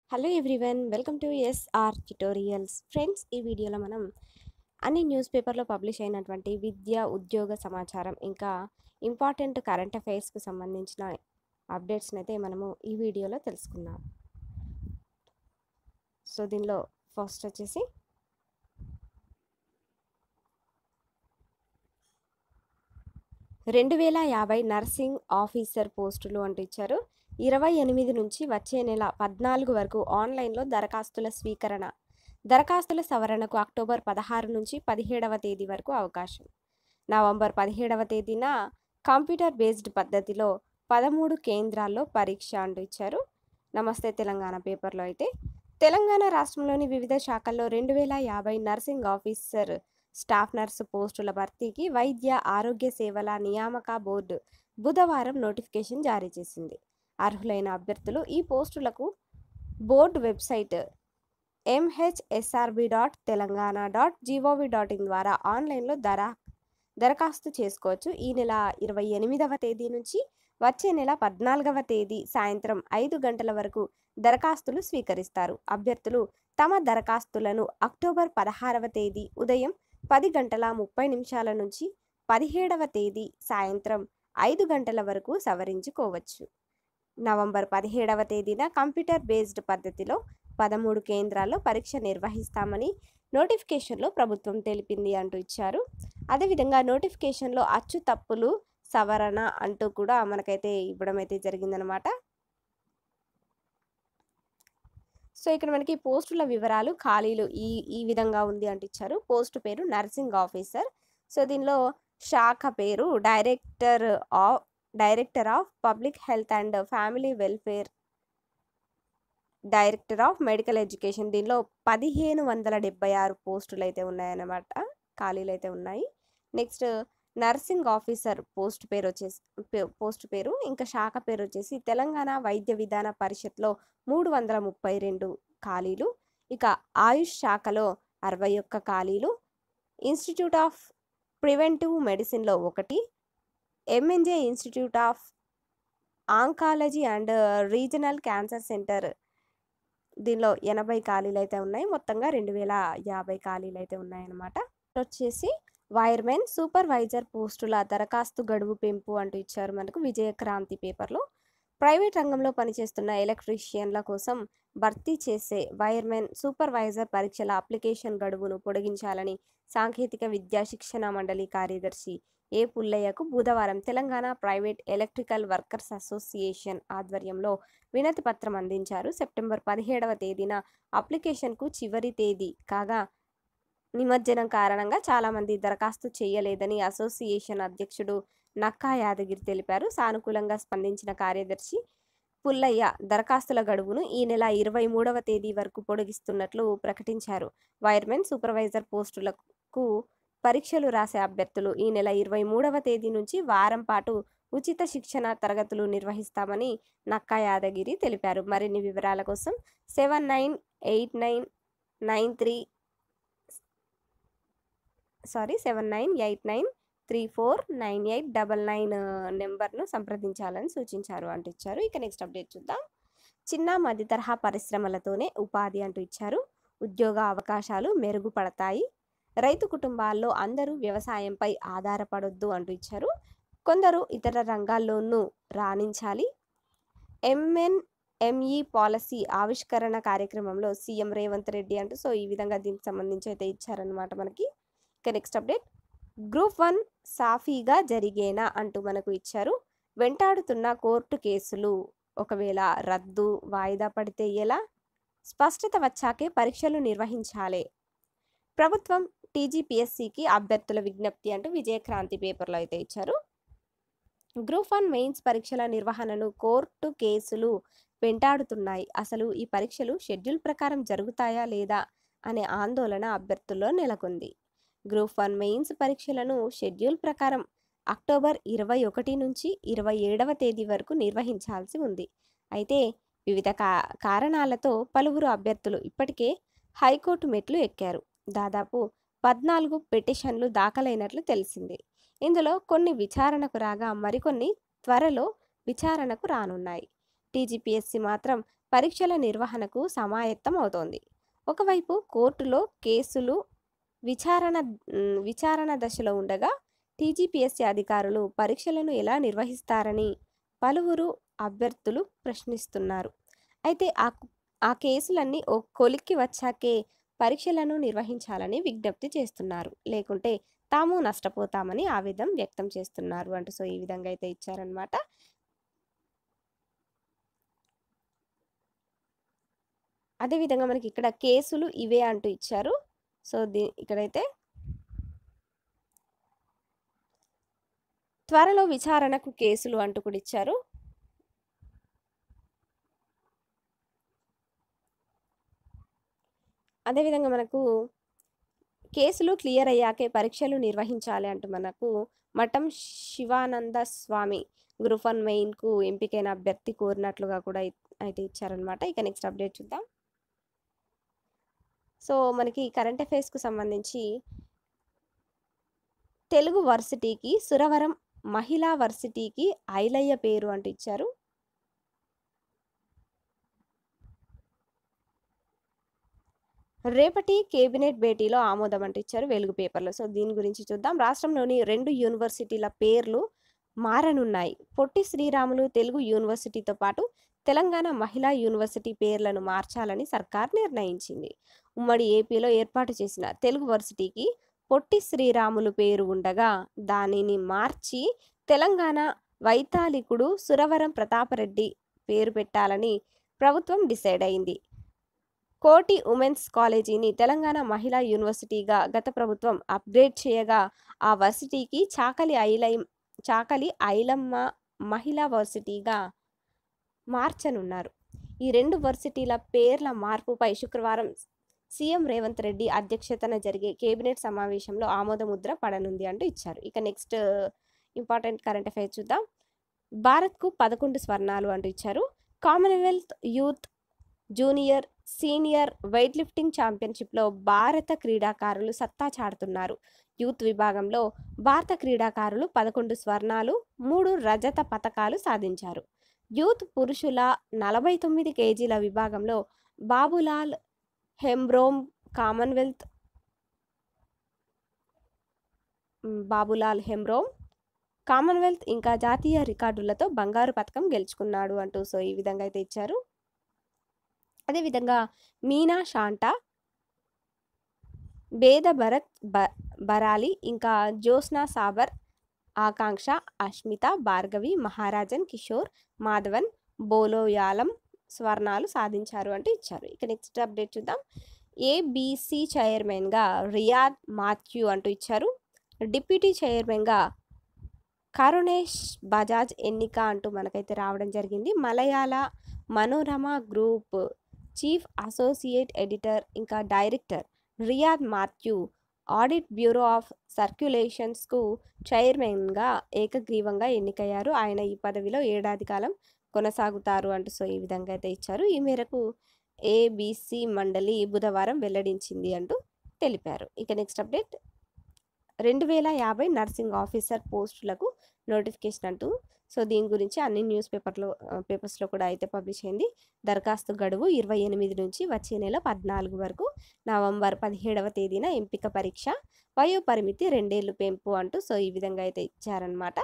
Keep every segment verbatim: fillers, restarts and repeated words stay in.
Hello everyone, welcome to SR tutorials. Friends, ఈ వీడియోలో మనం అన్ని న్యూస్ పేపర్లో పబ్లిష్ అయినటువంటి విద్య ఉద్యోగ సమాచారం ఇంకా ఇంపార్టెంట్ కరెంట్ అఫైర్స్కి సంబంధించిన అప్డేట్స్ని అయితే మనము ఈ వీడియోలో తెలుసుకుందాం. సో దీనిలో ఫస్ట్ వచ్చేసి రెండు వేల యాభై నర్సింగ్ ఆఫీసర్ పోస్టులు అంటూ ఇచ్చారు. ఇరవై ఎనిమిది నుంచి వచ్చే నెల పద్నాలుగు వరకు ఆన్లైన్లో దరఖాస్తుల స్వీకరణ. దరఖాస్తుల సవరణకు అక్టోబర్ పదహారు నుంచి పదిహేడవ తేదీ వరకు అవకాశం. నవంబర్ పదిహేడవ తేదీన కంప్యూటర్ బేస్డ్ పద్ధతిలో పదమూడు కేంద్రాల్లో పరీక్ష అంటూ ఇచ్చారు. నమస్తే తెలంగాణ పేపర్లో అయితే తెలంగాణ రాష్ట్రంలోని వివిధ శాఖల్లో రెండు వేల యాభై నర్సింగ్ ఆఫీసర్ స్టాఫ్ నర్సు పోస్టుల భర్తీకి వైద్య ఆరోగ్య సేవల నియామక బోర్డు బుధవారం నోటిఫికేషన్ జారీ చేసింది. అర్హులైన అభ్యర్థులు ఈ పోస్టులకు board website MHSRB dot Telangana dot GOV dot in ద్వారా ఆన్లైన్లో దర దరఖాస్తు చేసుకోవచ్చు. ఈ నెల ఇరవై ఎనిమిదవ తేదీ నుంచి వచ్చే నెల పద్నాలుగవ తేదీ సాయంత్రం ఐదు గంటల వరకు దరఖాస్తులు స్వీకరిస్తారు. అభ్యర్థులు తమ దరఖాస్తులను అక్టోబర్ పదహారవ తేదీ ఉదయం పది గంటల ముప్పై నిమిషాల నుంచి పదిహేడవ తేదీ సాయంత్రం ఐదు గంటల వరకు సవరించుకోవచ్చు. నవంబర్ పదిహేడవ తేదీన కంప్యూటర్ బేస్డ్ పద్ధతిలో పదమూడు కేంద్రాల్లో పరీక్ష నిర్వహిస్తామని నోటిఫికేషన్లో ప్రభుత్వం తెలిపింది అంటూ ఇచ్చారు. అదేవిధంగా నోటిఫికేషన్లో అచ్చు తప్పులు సవరణ అంటూ కూడా మనకైతే ఇవ్వడం అయితే జరిగిందనమాట. సో ఇక్కడ మనకి పోస్టుల వివరాలు ఖాళీలు ఈ ఈ విధంగా ఉంది అంటూ ఇచ్చారు. పోస్టు పేరు నర్సింగ్ ఆఫీసర్. సో దీనిలో శాఖ పేరు director of director of public health and family welfare, director of medical education. దీనిలో పదిహేను వందల డెబ్బై ఆరు పోస్టులు అయితే ఉన్నాయన్నమాట, ఖాళీలు అయితే ఉన్నాయి. నెక్స్ట్ నర్సింగ్ ఆఫీసర్ పోస్ట్ పేరు వచ్చేసి పోస్ట్ పేరు ఇంకా శాఖ పేరు వచ్చేసి తెలంగాణ వైద్య విధాన పరిషత్లో మూడు వందల ముప్పై రెండు ఖాళీలు. ఇక ఆయుష్ శాఖలో అరవై ఒక్క ఖాళీలు. ఇన్స్టిట్యూట్ ఆఫ్ ప్రివెంటివ్ మెడిసిన్లో ఒకటి. MNJ institute of oncology and regional cancer centre, దీనిలో ఎనభై ఖాళీలు అయితే ఉన్నాయి. మొత్తంగా రెండు వేల యాభై ఖాళీలు అయితే ఉన్నాయన్నమాట. వచ్చేసి వైర్మెన్ సూపర్వైజర్ పోస్టుల దరఖాస్తు గడువు పెంపు అంటూ ఇచ్చారు మనకు విజయక్రాంతి పేపర్లో. ప్రైవేట్ రంగంలో పనిచేస్తున్న ఎలక్ట్రీషియన్ల కోసం భర్తీ చేసే వైర్మెన్ సూపర్వైజర్ పరీక్షల అప్లికేషన్ గడువును పొడిగించాలని సాంకేతిక విద్యా శిక్షణ మండలి కార్యదర్శి ఏ పుల్లయ్యకు బుధవారం Telangana private electrical workers association ఆధ్వర్యంలో వినతి పత్రం అందించారు. సెప్టెంబర్ పదిహేడవ తేదీన అప్లికేషన్కు చివరి తేదీ కాగా నిమజ్జనం కారణంగా చాలామంది దరఖాస్తు చేయలేదని అసోసియేషన్ అధ్యక్షుడు నక్కా యాదగిరి తెలిపారు. సానుకూలంగా స్పందించిన కార్యదర్శి పుల్లయ్య దరఖాస్తుల గడువును ఈ నెల ఇరవై మూడవ తేదీ వరకు పొడిగిస్తున్నట్లు ప్రకటించారు. వైర్మెన్ సూపర్వైజర్ పోస్టులకు పరీక్షలు రాసే అభ్యర్థులు ఈ నెల ఇరవై మూడవ తేదీ నుంచి వారం పాటు ఉచిత శిక్షణ తరగతులు నిర్వహిస్తామని నక్కా యాదగిరి తెలిపారు. మరిన్ని వివరాల కోసం seven nine eight nine nine three sorry seven nine eight nine three four nine eight double nine నెంబర్ను సంప్రదించాలని సూచించారు అంటూ ఇచ్చారు. ఇక నెక్స్ట్ అప్డేట్ చూద్దాం. చిన్న మధ్య తరహా పరిశ్రమలతోనే ఉపాధి అంటూ ఇచ్చారు. ఉద్యోగ అవకాశాలు మెరుగుపడతాయి. రైతు కుటుంబాల్లో అందరూ వ్యవసాయంపై ఆధారపడొద్దు అంటూ ఇచ్చారు. కొందరు ఇతర రంగాల్లోనూ రాణించాలి. ఎంఎన్ఎంఈ పాలసీ ఆవిష్కరణ కార్యక్రమంలో సీఎం రేవంత్ రెడ్డి అంటూ సో ఈ విధంగా దీనికి సంబంధించి అయితే ఇచ్చారనమాట మనకి. ఇక నెక్స్ట్ అప్డేట్ గ్రూప్ వన్ సాఫీగా జరిగేనా అంటూ మనకు ఇచ్చారు. వెంటాడుతున్న కోర్టు కేసులు ఒకవేళ రద్దు వాయిదా పడితే ఎలా? స్పష్టత వచ్చాకే పరీక్షలు నిర్వహించాలి. ప్రభుత్వం టీజీపీఎస్సీకి అభ్యర్థుల విజ్ఞప్తి అంటూ విజయక్రాంతి పేపర్లో అయితే ఇచ్చారు. గ్రూప్ వన్ మెయిన్స్ పరీక్షల నిర్వహణను కోర్టు కేసులు వెంటాడుతున్నాయి. అసలు ఈ పరీక్షలు షెడ్యూల్ ప్రకారం జరుగుతాయా లేదా అనే ఆందోళన అభ్యర్థుల్లో నెలకొంది. గ్రూప్ వన్ మెయిన్స్ పరీక్షలను షెడ్యూల్ ప్రకారం అక్టోబర్ ఇరవై ఒకటి నుంచి ఇరవై ఏడవ తేదీ వరకు నిర్వహించాల్సి ఉంది. అయితే వివిధ కా కారణాలతో పలువురు అభ్యర్థులు ఇప్పటికే హైకోర్టు మెట్లు ఎక్కారు. దాదాపు పద్నాలుగు పిటిషన్లు దాఖలైనట్లు తెలిసింది. ఇందులో కొన్ని విచారణకు రాగా మరికొన్ని త్వరలో విచారణకు రానున్నాయి. టీజీపీఎస్సీ మాత్రం పరీక్షల నిర్వహణకు సమాయత్తం అవుతోంది. ఒకవైపు కోర్టులో కేసులు విచారణ మ్, విచారణ దశలో ఉండగా టీజీపీఎస్సీ అధికారులు పరీక్షలను ఎలా నిర్వహిస్తారని పలువురు అభ్యర్థులు ప్రశ్నిస్తున్నారు. అయితే ఆ ఆ కేసులన్నీ ఓ కొలిక్కి వచ్చాకే పరీక్షలను నిర్వహించాలని విజ్ఞప్తి చేస్తున్నారు. లేకుంటే తాము నష్టపోతామని ఆవేదన వ్యక్తం చేస్తున్నారు అంటూ సో ఈ విధంగా అయితే ఇచ్చారనమాట. అదేవిధంగా మనకి ఇక్కడ కేసులు ఇవే అంటూ ఇచ్చారు. సో దీ ఇక్కడైతే త్వరలో విచారణకు కేసులు అంటూ కూడా ఇచ్చారు. అదేవిధంగా మనకు కేసులు క్లియర్ అయ్యాకే పరీక్షలు నిర్వహించాలి అంటూ మనకు మఠం శివానంద స్వామి గ్రూప్ వన్ మెయిన్కు ఎంపికైన అభ్యర్థి కోరినట్లుగా కూడా అయితే ఇచ్చారనమాట. ఇక నెక్స్ట్ అప్డేట్ చూద్దాం. సో మనకి కరెంట్ అఫైర్స్కు సంబంధించి తెలుగు వర్సిటీకి సురవరం మహిళా వర్సిటీకి ఐలయ్య పేరు అంటూ ఇచ్చారు. రేపటి కేబినెట్ భేటీలో ఆమోదం అంటూ ఇచ్చారు వెలుగు పేపర్లో. సో దీని గురించి చూద్దాం. రాష్ట్రంలోని రెండు యూనివర్సిటీల పేర్లు మారనున్నాయి. పొట్టి శ్రీరాములు తెలుగు యూనివర్సిటీతో పాటు తెలంగాణ మహిళా యూనివర్సిటీ పేర్లను మార్చాలని సర్కార్ నిర్ణయించింది. ఉమ్మడి ఏపీలో ఏర్పాటు చేసిన తెలుగు వర్సిటీకి పొట్టి శ్రీరాములు పేరు ఉండగా దానిని మార్చి తెలంగాణ వైతాళికుడు సురవరం ప్రతాపరెడ్డి పేరు పెట్టాలని ప్రభుత్వం డిసైడ్ అయింది. కోటి ఉమెన్స్ కాలేజీని తెలంగాణ మహిళా యూనివర్సిటీగా గత ప్రభుత్వం అప్గ్రేడ్ చేయగా ఆ వర్సిటీకి చాకలి ఐలై చాకలి ఐలమ్మ మహిళా వర్సిటీగా మార్చనున్నారు. ఈ రెండు వర్సిటీల పేర్ల మార్పుపై శుక్రవారం సీఎం రేవంత్ రెడ్డి అధ్యక్షతన జరిగే కేబినెట్ సమావేశంలో ఆమోదముద్ర పడనుంది అంటూ ఇచ్చారు. ఇక నెక్స్ట్ ఇంపార్టెంట్ కరెంట్ అఫైర్స్ చూద్దాం. భారత్కు పదకొండు స్వర్ణాలు అంటూ ఇచ్చారు. Commonwealth youth junior senior weightlifting ఛాంపియన్షిప్లో భారత క్రీడాకారులు సత్తా చాటుతున్నారు. యూత్ విభాగంలో భారత క్రీడాకారులు పదకొండు స్వర్ణాలు మూడు రజత పతకాలు సాధించారు. యూత్ పురుషుల నలభై తొమ్మిది కేజీల విభాగంలో బాబులాల్ హెంబ్రోమ్ కామన్వెల్త్ బాబులాల్ హెంబ్రోమ్ కామన్వెల్త్ ఇంకా జాతీయ రికార్డులతో బంగారు పతకం గెలుచుకున్నాడు అంటూ సో ఈ విధంగా అయితే ఇచ్చారు. అదేవిధంగా మీనా షాంటా బేద భరత్ బ బరాలి ఇంకా జ్యోత్స్నా సాబర్ ఆకాంక్ష అష్మిత భార్గవి మహారాజన్ కిషోర్ మాధవన్ బోలోయాలం స్వర్ణాలు సాధించారు అంటూ ఇచ్చారు. ఇక నెక్స్ట్ అప్డేట్ చూద్దాం. ఏబీసీ చైర్మన్గా రియాద్ మాథ్యూ అంటూ ఇచ్చారు. డిప్యూటీ చైర్మన్గా కరుణేష్ బజాజ్ ఎన్నిక అంటూ మనకైతే రావడం జరిగింది. Malayala Manorama group chief associate editor ఇంకా director Riyad Mathew audit bureau of సర్క్యులేషన్స్కు చైర్మన్గా ఏకగ్రీవంగా ఎన్నికయ్యారు. ఆయన ఈ పదవిలో ఏడాది కాలం కొనసాగుతారు అంటూ సో ఈ విధంగా అయితే ఇచ్చారు. ఈ మేరకు ఏబీసీ మండలి బుధవారం వెల్లడించింది అంటూ తెలిపారు. ఇక నెక్స్ట్ అప్డేట్ రెండు వేల యాభై నర్సింగ్ ఆఫీసర్ పోస్టులకు నోటిఫికేషన్ అంటూ సో దీని గురించి అన్ని న్యూస్ పేపర్లో పేపర్స్లో కూడా అయితే పబ్లిష్ అయింది. దరఖాస్తు గడువు ఇరవై ఎనిమిది నుంచి వచ్చే నెల పద్నాలుగు వరకు నవంబర్ పదిహేడవ తేదీన ఎంపిక పరీక్ష వయో పరిమితి రెండేళ్లు పెంపు అంటూ సో ఈ విధంగా అయితే ఇచ్చారనమాట.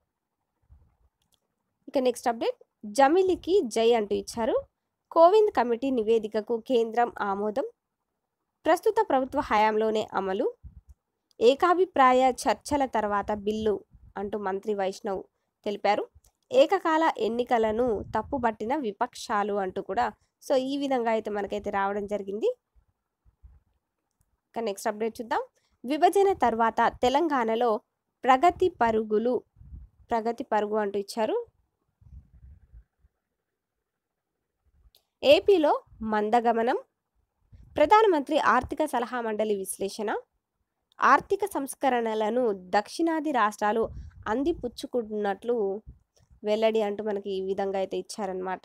ఇక నెక్స్ట్ అప్డేట్ జమిలికి జై అంటూ ఇచ్చారు. కోవింద్ కమిటీ నివేదికకు కేంద్రం ఆమోదం. ప్రస్తుత ప్రభుత్వ హయాంలోనే అమలు. ఏకాభిప్రాయ చర్చల తర్వాత బిల్లు అంటూ మంత్రి వైష్ణవ్ తెలిపారు. ఏకకాల ఎన్నికలను తప్పుబట్టిన విపక్షాలు అంటూ కూడా సో ఈ విధంగా అయితే మనకైతే రావడం జరిగింది. ఇక నెక్స్ట్ అప్డేట్ చూద్దాం. విభజన తర్వాత తెలంగాణలో ప్రగతి పరుగులు ప్రగతి పరుగు అంటూ ఇచ్చారు. ఏపీలో మందగమనం. ప్రధానమంత్రి ఆర్థిక సలహా మండలి విశ్లేషణ. ఆర్థిక సంస్కరణలను దక్షిణాది రాష్ట్రాలు అందిపుచ్చుకుంటున్నట్లు వెల్లడి అంటూ మనకి ఈ విధంగా అయితే ఇచ్చారనమాట.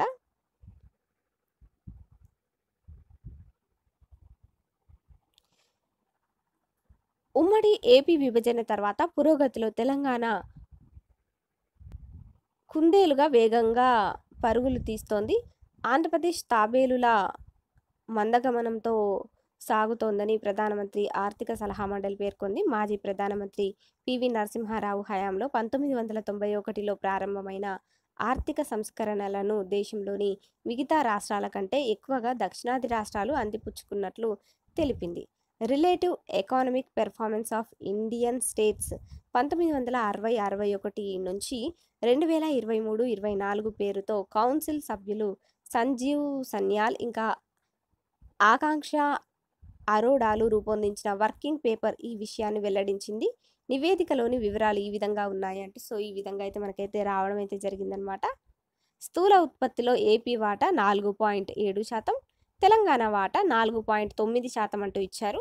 ఉమ్మడి ఏపీ విభజన తర్వాత పురోగతిలో తెలంగాణ కుందేలుగా వేగంగా పరుగులు తీస్తోంది. ఆంధ్రప్రదేశ్ తాబేలుల మందగమనంతో సాగుతోందని ప్రధానమంత్రి ఆర్థిక సలహా మండలి పేర్కొంది. మాజీ ప్రధానమంత్రి పివి నరసింహారావు హయాంలో పంతొమ్మిది వందల తొంభై ఒకటిలో ప్రారంభమైన ఆర్థిక సంస్కరణలను దేశంలోని మిగతా రాష్ట్రాల కంటే ఎక్కువగా దక్షిణాది రాష్ట్రాలు అందిపుచ్చుకున్నట్లు తెలిపింది. Relative economic performance of Indian states పంతొమ్మిది వందల అరవై అరవై ఒకటి నుంచి రెండు వేల ఇరవై మూడు ఇరవై నాలుగు పేరుతో కౌన్సిల్ సభ్యులు సంజీవ్ సన్యాల్ ఇంకా ఆకాంక్ష అరోడాలు రూపొందించిన వర్కింగ్ పేపర్ ఈ విషయాన్ని వెల్లడించింది. నివేదికలోని వివరాలు ఈ విధంగా ఉన్నాయి అంటే సో ఈ విధంగా అయితే మనకైతే రావడం అయితే జరిగిందనమాట. స్థూల ఉత్పత్తిలో ఏపీ వాటా నాలుగు పాయింట్ ఏడు శాతం, తెలంగాణ వాటా నాలుగు పాయింట్ తొమ్మిది శాతం అంటూ ఇచ్చారు.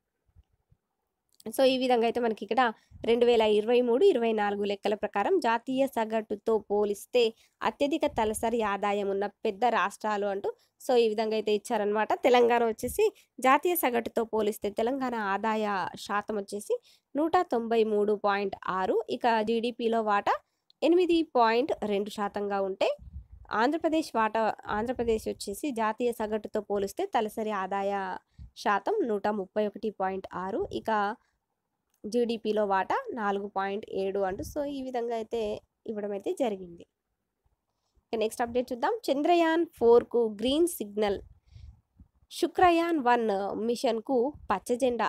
సో ఈ విధంగా అయితే మనకి ఇక్కడ రెండు వేల ఇరవై మూడు ఇరవై నాలుగు లెక్కల ప్రకారం జాతీయ సగటుతో పోలిస్తే అత్యధిక తలసరి ఆదాయం ఉన్న పెద్ద రాష్ట్రాలు అంటూ సో ఈ విధంగా అయితే ఇచ్చారనమాట. తెలంగాణ వచ్చేసి జాతీయ సగటుతో పోలిస్తే తెలంగాణ ఆదాయ శాతం వచ్చేసి నూట తొంభై మూడు పాయింట్ ఆరు, ఇక జీడిపిలో వాటా ఎనిమిది పాయింట్ రెండు శాతంగా ఉంటే ఆంధ్రప్రదేశ్ వాటా ఆంధ్రప్రదేశ్ వచ్చేసి జాతీయ సగటుతో పోలిస్తే తలసరి ఆదాయ శాతం నూట ముప్పై ఒకటి పాయింట్ ఆరు, ఇక జీడిపిలో వాటా నాలుగు పాయింట్ ఏడు అంటూ సో ఈ విధంగా అయితే ఇవ్వడం అయితే జరిగింది. నెక్స్ట్ అప్డేట్ చూద్దాం. చంద్రయాన్ ఫోర్కు గ్రీన్ సిగ్నల్, శుక్రయాన్ వన్ మిషన్కు పచ్చజెండా,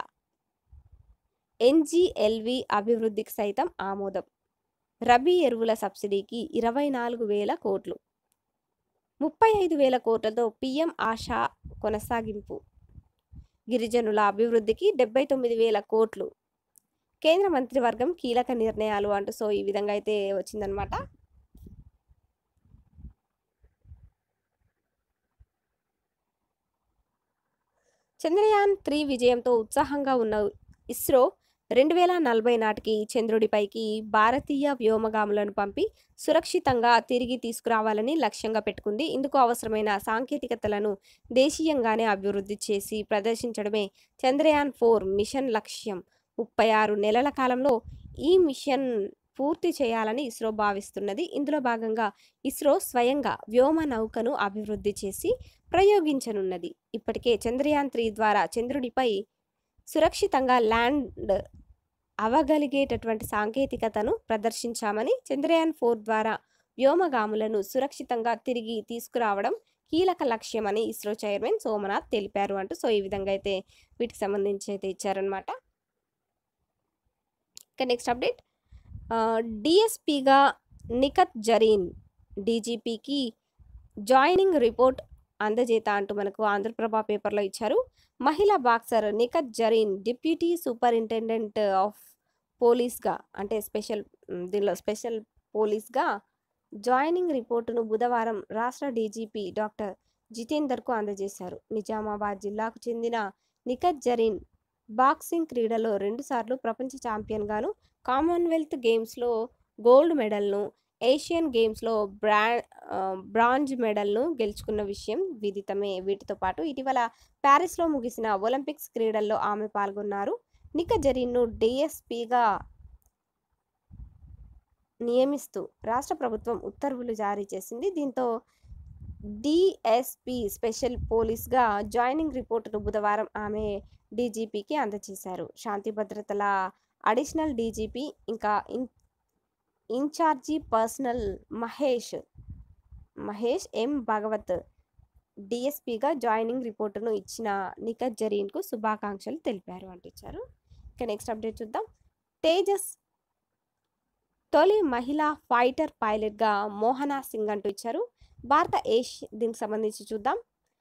ఎన్జీఎల్వి అభివృద్ధికి సైతం ఆమోదం, రబీ ఎరువుల సబ్సిడీకి ఇరవై నాలుగు వేల కోట్లు, ముప్పై ఐదు వేల కోట్లతో పీఎం ఆశా కొనసాగింపు, గిరిజనుల అభివృద్ధికి డెబ్బై తొమ్మిది వేల కోట్లు, కేంద్ర మంత్రివర్గం కీలక నిర్ణయాలు అంటూ సో ఈ విధంగా అయితే వచ్చిందనమాట. చంద్రయాన్ త్రీ విజయంతో ఉత్సాహంగా ఉన్న ఇస్రో రెండు వేల నలభై నాటికి చంద్రుడిపైకి భారతీయ వ్యోమగాములను పంపి సురక్షితంగా తిరిగి తీసుకురావాలని లక్ష్యంగా పెట్టుకుంది. ఇందుకు అవసరమైన సాంకేతికతలను దేశీయంగానే అభివృద్ధి చేసి ప్రదర్శించడమే చంద్రయాన్ ఫోర్ మిషన్ లక్ష్యం. ముప్పై ఆరు నెలల కాలంలో ఈ మిషన్ పూర్తి చేయాలని ఇస్రో భావిస్తున్నది. ఇందులో భాగంగా ఇస్రో స్వయంగా వ్యోమ నౌకను అభివృద్ధి చేసి ప్రయోగించనున్నది. ఇప్పటికే చంద్రయాన్ త్రీ ద్వారా చంద్రుడిపై సురక్షితంగా ల్యాండ్ అవగలిగేటటువంటి సాంకేతికతను ప్రదర్శించామని, చంద్రయాన్ ఫోర్ ద్వారా వ్యోమగాములను సురక్షితంగా తిరిగి తీసుకురావడం కీలక లక్ష్యమని ఇస్రో చైర్మన్ సోమనాథ్ తెలిపారు అంటూ సో ఈ విధంగా అయితే వీటికి సంబంధించి అయితే ఇచ్చారనమాట. ఇక నెక్స్ట్ అప్డేట్, డిఎస్పీగా నిఖత్ జరీన్, డీజీపీకి జాయినింగ్ రిపోర్ట్ అందజేత అంటూ మనకు ఆంధ్రప్రభ పేపర్లో ఇచ్చారు. మహిళా boxer Nikhat Zareen deputy superintendent of పోలీస్గా అంటే స్పెషల్ దీనిలో స్పెషల్ పోలీస్గా జాయినింగ్ రిపోర్టును బుధవారం రాష్ట్ర డీజీపీ డాక్టర్ జితేందర్కు అందజేశారు. నిజామాబాద్ జిల్లాకు చెందిన నిఖత్ జరీన్ బాక్సింగ్ క్రీడలో రెండుసార్లు ప్రపంచ ఛాంపియన్గాను, కామన్వెల్త్ గేమ్స్లో గోల్డ్ మెడల్ను, ఏషియన్ గేమ్స్లో బ్రా బ్రాంజ్ మెడల్ను గెలుచుకున్న విషయం విదితమే. వీటితో పాటు ఇటీవల ప్యారిస్లో ముగిసిన ఒలింపిక్స్ క్రీడల్లో ఆమె పాల్గొన్నారు. నిఖత్ జరీన్ను డిఎస్పీగా నియమిస్తూ రాష్ట్ర ప్రభుత్వం ఉత్తర్వులు జారీ చేసింది. దీంతో డిఎస్పీ స్పెషల్ పోలీస్గా జాయినింగ్ రిపోర్టును బుధవారం ఆమె డీజీపీకి అందజేశారు. శాంతి భద్రతల అడిషనల్ డీజీపీ ఇంకా in incharge personnel Mahesh Mahesh M Bhagwat డిఎస్పీగా జాయినింగ్ రిపోర్టును ఇచ్చిన నిఖత్ జరీన్కు శుభాకాంక్షలు తెలిపారు అంటూ ఇచ్చారు. ఇక నెక్స్ట్ అప్డేట్ చూద్దాం. తేజస్ తొలి మహిళా ఫైటర్ పైలట్గా మోహనా సింగ్ అంటూ ఇచ్చారు. భారత ఏష్ దీనికి సంబంధించి చూద్దాం.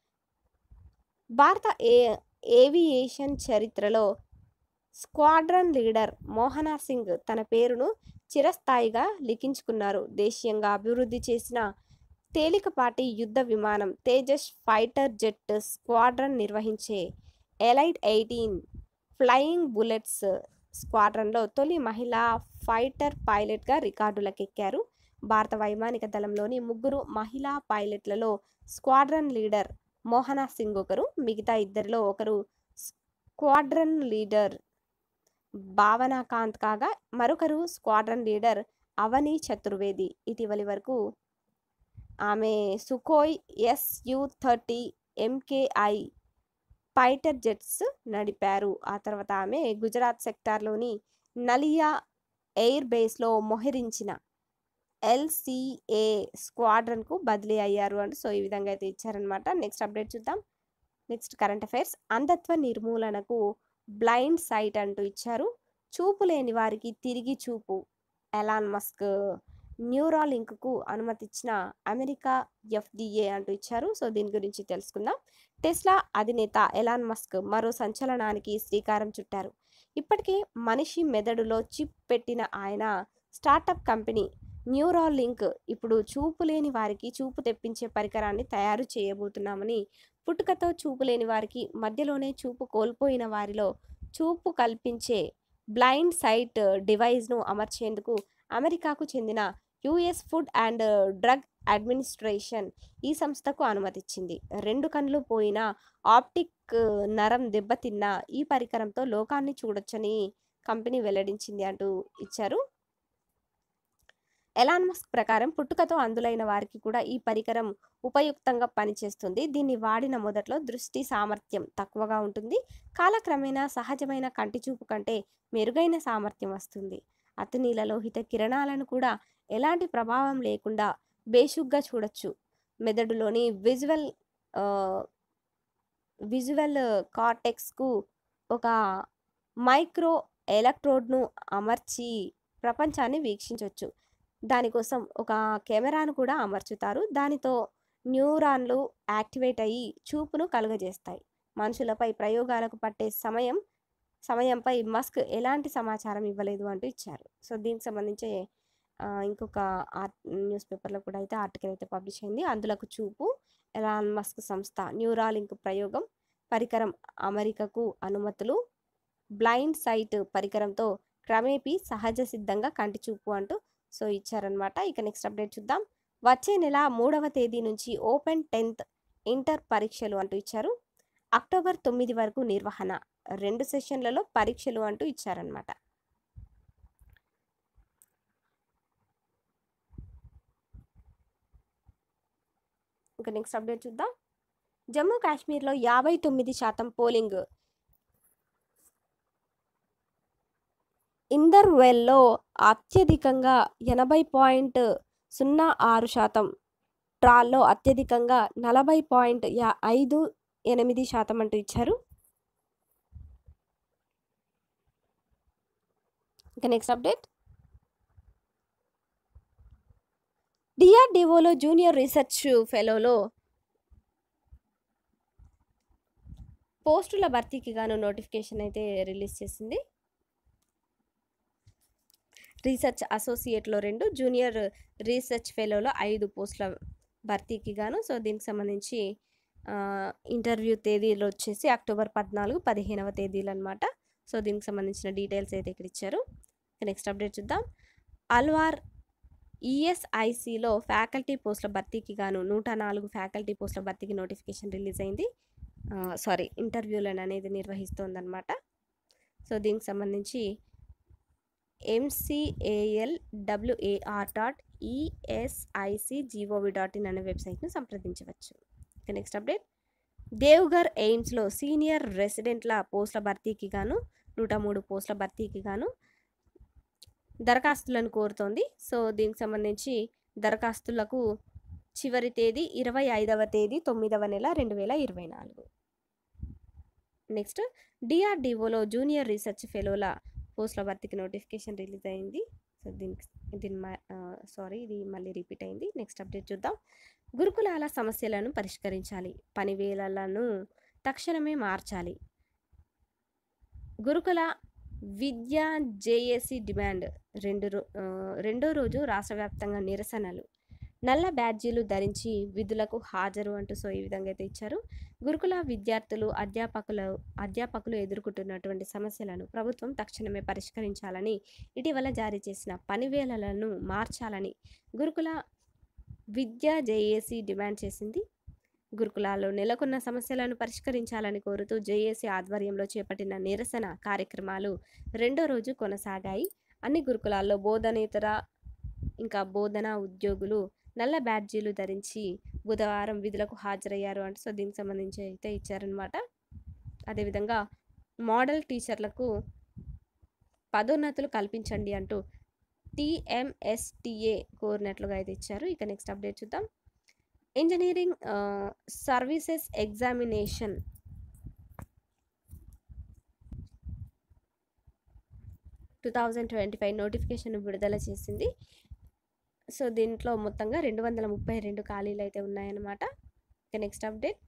భారత ఏ ఏవియేషన్ చరిత్రలో స్క్వాడ్రన్ లీడర్ మోహనా సింగ్ తన పేరును చిరస్థాయిగా లిఖించుకున్నారు. దేశీయంగా అభివృద్ధి చేసిన తేలికపాటి యుద్ధ విమానం తేజస్ ఫైటర్ జెట్ స్క్వాడ్రన్ నిర్వహించే ఎలైట్ ఎయిటీన్ ఫ్లయింగ్ బుల్లెట్స్ స్క్వాడ్రన్లో తొలి మహిళా ఫైటర్ పైలట్గా రికార్డులకెక్కారు. భారత వైమానిక దళంలోని ముగ్గురు మహిళా పైలట్లలో స్క్వాడ్రన్ లీడర్ మోహనా సింగ్ ఒకరు, మిగతా ఇద్దరిలో ఒకరు స్క్వాడ్రన్ లీడర్ భావనా కాంత్ కాగా మరొకరు స్క్వాడ్రన్ లీడర్ అవని చతుర్వేది. ఇటీవలి వరకు ఆమె Sukhoi SU thirty MKI fighter jets నడిపారు. ఆ తర్వాత ఆమె గుజరాత్ సెక్టార్లోని నలియా ఎయిర్ బేస్లో మోహరించిన ఎల్సిఏ స్క్వాడ్రన్కు బదిలీ అయ్యారు అంటూ సో ఈ విధంగా అయితే ఇచ్చారనమాట. నెక్స్ట్ అప్డేట్ చూద్దాం. Next current affairs. అంధత్వ నిర్మూలనకు బ్లైండ్ సైట్ అంటూ ఇచ్చారు. చూపు లేని వారికి తిరిగి చూపు. ఎలాన్ మస్క్ న్యూరాలింక్కు అనుమతిచ్చిన అమెరికా ఎఫ్డిఏ అంటూ ఇచ్చారు. సో దీని గురించి తెలుసుకుందాం. టెస్లా అధినేత ఎలాన్ మస్క్ మరో సంచలనానికి శ్రీకారం చుట్టారు. ఇప్పటికే మనిషి మెదడులో చిప్ పెట్టిన ఆయన స్టార్టప్ కంపెనీ న్యూరాలింక్ ఇప్పుడు చూపు లేని వారికి చూపు తెప్పించే పరికరాన్ని తయారు చేయబోతున్నామని, పుట్టుకతో చూపు లేని వారికి, మధ్యలోనే చూపు కోల్పోయిన వారిలో చూపు కల్పించే బ్లైండ్ సైట్ డివైస్ను అమర్చేందుకు అమెరికాకు చెందిన US food and drug administration ఈ సంస్థకు అనుమతిచ్చింది. రెండు కళ్ళు పోయినా, ఆప్టిక్ నరం దెబ్బతిన్నా ఈ పరికరంతో లోకాన్ని చూడొచ్చని కంపెనీ వెల్లడించింది అంటూ ఇచ్చారు. ఎలాన్ మస్క్ ప్రకారం పుట్టుకతో అంధులైన వారికి కూడా ఈ పరికరం ఉపయుక్తంగా పనిచేస్తుంది. దీన్ని వాడిన మొదట్లో దృష్టి సామర్థ్యం తక్కువగా ఉంటుంది. కాలక్రమేణా సహజమైన కంటి చూపు కంటే మెరుగైన సామర్థ్యం వస్తుంది. అతినీల లోహిత కిరణాలను కూడా ఎలాంటి ప్రభావం లేకుండా బేషుగ్గా చూడొచ్చు. మెదడులోని విజువల్ విజువల్ కార్టెక్స్కు ఒక మైక్రో ఎలక్ట్రోడ్ను అమర్చి ప్రపంచాన్ని వీక్షించవచ్చు. దానికోసం ఒక కెమెరాను కూడా అమర్చుతారు. దానితో న్యూరాన్లు యాక్టివేట్ అయ్యి చూపును కలుగజేస్తాయి. మనుషులపై ప్రయోగాలకు పట్టే సమయం సమయంపై మస్క్ ఎలాంటి సమాచారం ఇవ్వలేదు అంటూ ఇచ్చారు. సో దీనికి సంబంధించి ఇంకొక ఆర్ట్ న్యూస్ పేపర్లో కూడా అయితే ఆర్టికల్ అయితే పబ్లిష్ అయింది. అందులకు చూపు ఎలాన్ మస్క్ సంస్థ న్యూరాలింక్ ప్రయోగం పరికరం అమెరికాకు అనుమతులు బ్లైండ్ సైట్ పరికరంతో క్రమేపీ సహజ సిద్ధంగా కంటి చూపు అంటూ సో ఇచ్చారనమాట. ఇక నెక్స్ట్ అప్డేట్ చూద్దాం. వచ్చే నెల మూడవ తేదీ నుంచి ఓపెన్ టెన్త్ ఇంటర్ పరీక్షలు అంటూ ఇచ్చారు. అక్టోబర్ తొమ్మిది వరకు నిర్వహణ, రెండు సెషన్లలో పరీక్షలు అంటూ ఇచ్చారనమాట. ఇంకా నెక్స్ట్ అప్డేట్ చూద్దాం. జమ్మూ కాశ్మీర్లో యాభై తొమ్మిది శాతం పోలింగ్. ఇందర్వెల్లో అత్యధికంగా ఎనభై పాయింట్ సున్నా ఆరు శాతం, ట్రాల్లో అత్యధికంగా నలభై పాయింట్ ఐదు ఎనిమిది శాతం అంటూ ఇచ్చారు. ఇక నెక్స్ట్ అప్డేట్. డిఆర్డిఓలో జూనియర్ రీసెర్చ్ ఫెలోలో పోస్టుల భర్తీకి గాను నోటిఫికేషన్ అయితే రిలీజ్ చేసింది. రీసెర్చ్ అసోసియేట్లో రెండు, జూనియర్ రీసెర్చ్ ఫెలోలో ఐదు పోస్టుల భర్తీకి గాను. సో దీనికి సంబంధించి ఇంటర్వ్యూ తేదీలు వచ్చేసి అక్టోబర్ పద్నాలుగు పదిహేనవ తేదీలు అనమాట. సో దీనికి సంబంధించిన డీటెయిల్స్ అయితే ఇక్కడ ఇచ్చారు. నెక్స్ట్ అప్డేట్ చూద్దాం. అల్వార్ ఈఎస్ఐసిలో ఫ్యాకల్టీ పోస్టుల భర్తీకి గాను నూట నాలుగు ఫ్యాకల్టీ పోస్టుల భర్తీకి నోటిఫికేషన్ రిలీజ్ అయింది. సారీ ఇంటర్వ్యూలను అనేది నిర్వహిస్తోందనమాట. సో దీనికి సంబంధించి MCAL WAR dot ESIC GOV dot in అనే వెబ్సైట్ను సంప్రదించవచ్చు. ఇక నెక్స్ట్ అప్డేట్. దేవ్ఘర్ ఎయిమ్స్లో సీనియర్ రెసిడెంట్ల పోస్టుల భర్తీకి గాను నూట మూడు పోస్టుల భర్తీకి గాను దరఖాస్తులను కోరుతోంది. సో దీనికి సంబంధించి దరఖాస్తులకు చివరి తేదీ ఇరవై ఐదవ తేదీ తొమ్మిదవ నెల రెండు వేల ఇరవై నాలుగు. నెక్స్ట్ డిఆర్డిఓలో జూనియర్ రీసెర్చ్ ఫెలోల పోస్టుల భర్తీకి నోటిఫికేషన్ రిలీజ్ అయింది. సో దీనికి దీని సారీ ఇది మళ్ళీ రిపీట్ అయింది. నెక్స్ట్ అప్డేట్ చూద్దాం. గురుకులాల సమస్యలను పరిష్కరించాలి, పనివేళలను తక్షణమే మార్చాలి. గురుకుల విద్యా జేఏసీ డిమాండ్. రెండు రో రెండో రోజు రాష్ట్ర వ్యాప్తంగా నిరసనలు. నల్ల బ్యాడ్జీలు ధరించి విధులకు హాజరు అంటూ సో ఈ విధంగా అయితే ఇచ్చారు. గురుకుల విద్యార్థులు అధ్యాపకులు అధ్యాపకులు ఎదుర్కొంటున్నటువంటి సమస్యలను ప్రభుత్వం తక్షణమే పరిష్కరించాలని, ఇటీవల జారీ చేసిన పనివేళలను మార్చాలని గురుకుల విద్యా జేఏసీ డిమాండ్ చేసింది. గురుకులాల్లో నెలకొన్న సమస్యలను పరిష్కరించాలని కోరుతూ జేఏసీ ఆధ్వర్యంలో చేపట్టిన నిరసన కార్యక్రమాలు రెండో రోజు కొనసాగాయి. అన్ని గురుకులాల్లో బోధనేతర ఇంకా బోధనా ఉద్యోగులు నల్ల బ్యాడ్జీలు ధరించి బుధవారం విధులకు హాజరయ్యారు అంటే సో దీనికి సంబంధించి అయితే ఇచ్చారనమాట. అదేవిధంగా మోడల్ టీచర్లకు పదోన్నతులు కల్పించండి అంటూ టీఎంఎస్టీఏ కోరినట్లుగా అయితే ఇచ్చారు. ఇక నెక్స్ట్ అప్డేట్ చూద్దాం. Engineering services examination two thousand twenty five notification విడుదల చేసింది. సో దీంట్లో మొత్తంగా రెండు వందల ముప్పై రెండు ఖాళీలు అయితే ఉన్నాయన్నమాట. ఇక నెక్స్ట్ అప్డేట్.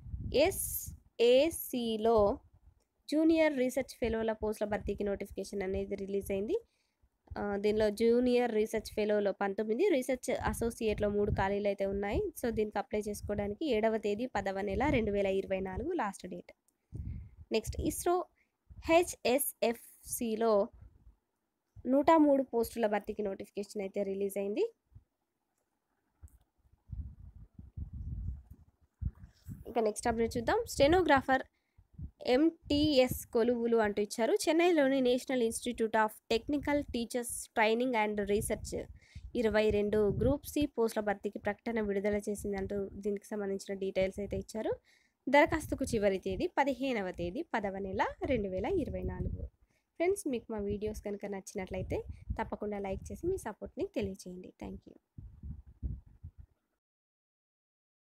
ఎస్ఏసిలో జూనియర్ రీసెర్చ్ ఫెలోల పోస్టుల భర్తీకి నోటిఫికేషన్ అనేది రిలీజ్ అయింది. దీనిలో జూనియర్ రీసెర్చ్ ఫెలోలో పంతొమ్మిది, రీసెర్చ్ అసోసియేట్లో మూడు ఖాళీలు అయితే ఉన్నాయి. సో దీనికి అప్లై చేసుకోవడానికి ఏడవ తేదీ పదవ నెల రెండు వేల ఇరవై నాలుగు లాస్ట్ డేట్. నెక్స్ట్ ఇస్రో హెచ్ఎస్ఎఫ్సిలో నూట మూడు పోస్టుల భర్తీకి నోటిఫికేషన్ అయితే రిలీజ్ అయింది. ఇక నెక్స్ట్ అప్డేట్ చూద్దాం. స్టెనోగ్రాఫర్ ఎంటీఎస్ కొలువులు అంటూ ఇచ్చారు. చెన్నైలోని national institute of technical teachers training and research ఇరవై రెండు గ్రూప్ సి పోస్టుల భర్తీకి ప్రకటన విడుదల చేసింది అంటూ దీనికి సంబంధించిన డీటెయిల్స్ అయితే ఇచ్చారు. దరఖాస్తుకు చివరి తేదీ పదిహేనవ తేదీ పదవ నెల రెండు వేల ఇరవై నాలుగు. ఫ్రెండ్స్, మీకు మా వీడియోస్ కనుక నచ్చినట్లయితే తప్పకుండా లైక్ చేసి మీ సపోర్ట్ని తెలియజేయండి. Thank you.